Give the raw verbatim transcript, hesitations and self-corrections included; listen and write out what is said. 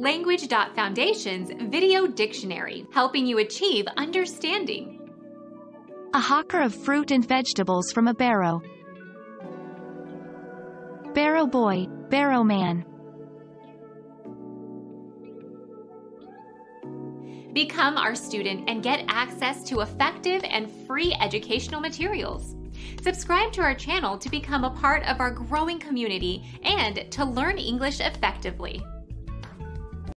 Language Foundation's Video Dictionary, helping you achieve understanding. A hawker of fruit and vegetables from a barrow. Barrow boy, barrow man. Become our student and get access to effective and free educational materials. Subscribe to our channel to become a part of our growing community and to learn English effectively.